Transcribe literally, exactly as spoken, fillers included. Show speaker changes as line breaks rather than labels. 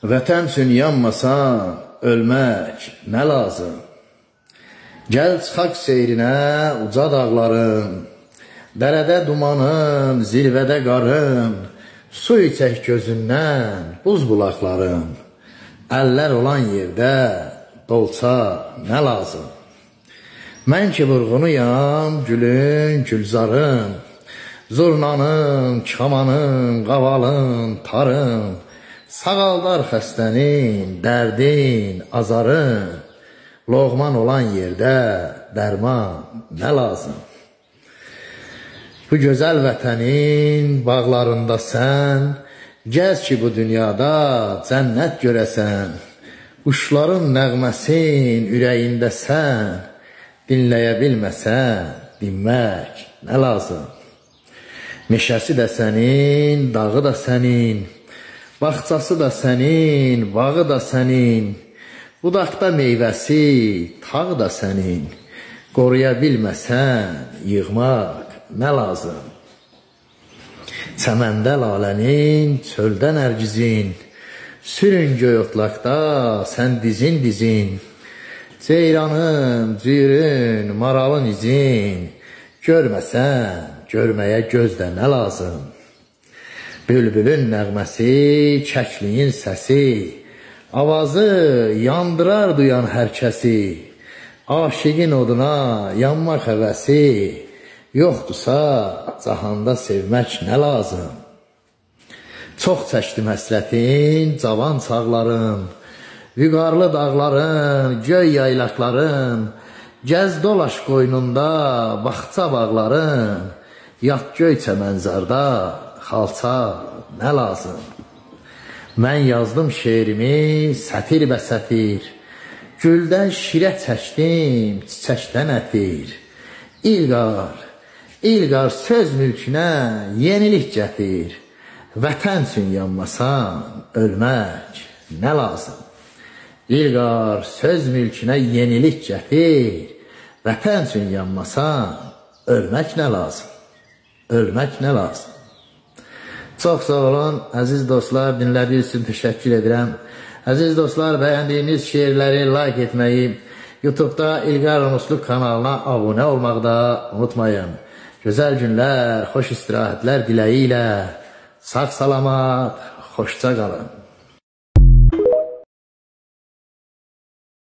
Vətən üçün yanmasan, ölmək nə lazım? Gəl çıxaq seyrinə uca dağların, dərədə dumanın, zirvədə qarın, su içək gözündən buz bulaqların, əllər olan yerdə dolça nə lazım? Mən ki vurğunuyam gülün, gülzarın, zurnanın, kamanın, qavalın, tarın, sağaldar xəstənin, dərdin, azarın, loğman olan yerdə dərman nə lazım? Bu gözəl vətənin bağlarında sən, gəz ki bu dünyada cənnət görəsən, quşların nəğməsin ürəyində sən, dinləyə bilməsən, dinmək nə lazım? Meşəsi də sənin, dağı da sənin, baxçası da sənin, bağı da sənin, budaqda meyvəsi, tağı da sənin, qoruya bilməsən, yığmaq nə lazım? Çəməndə lalənin, çöldə nərgizin, sürün göy otlaqda sən dizin dizin, ceyranın, cürün, maralın izin, görməsən, görməyə gözdə nə lazım? Bülbülün nəğməsi, kəkliyin səsi, avazı yandırar duyan hər kəsi, aşiqin oduna yanmaq həvəsi, yoxdursa cahanda sevmək nə lazım? Çox çəkdim həsrətin, cavan çağların, vüqarlı dağların, göy yaylaqların, gəz dolaş qoynunda, baxça bağların, yat göy çəmənzarda, xalça nə lazım? Mən yazdım şeirimi sətir və sətir, güldən şirə çəkdim, çiçəkdən ətir. İlqar, İlqar söz mülkünə yenilik gətir, vətən üçün yanmasan, ölmək nə lazım? İlqar söz mülkünə yenilik gətir, vətən üçün yanmasan, ölmək nə lazım? Ölmək nə lazım? Çox sağ olun, əziz dostlar, dinlədiyiniz üçün təşəkkür edirəm. Əziz dostlar, bəyəndiyiniz şeirləri like etməyi, YouTube'da İlqar Unusluq kanalına abunə olmağı da unutmayın. Gözəl günlər, xoş istirahətlər diləyi ilə, sağ salamat, xoşça qalın.